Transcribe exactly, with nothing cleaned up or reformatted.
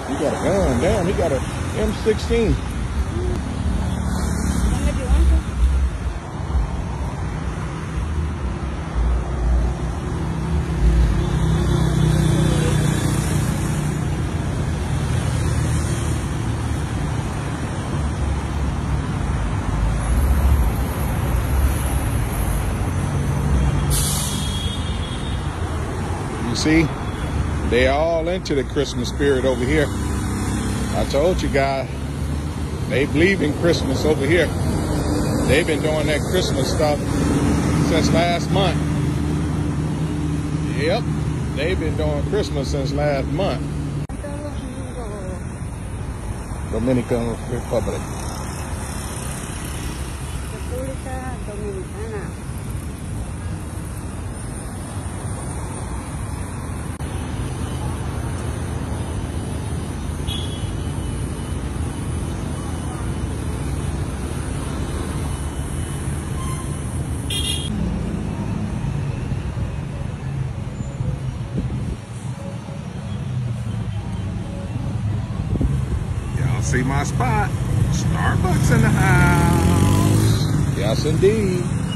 He got a gun. Damn, he got a M sixteen. You see, they all into the Christmas spirit over here. I told you guys, they believe in Christmas over here. They've been doing that Christmas stuff since last month. Yep, they've been doing Christmas since last month. Dominican Republic. República Dominicana. See my spot. Starbucks in the house. Yes, indeed.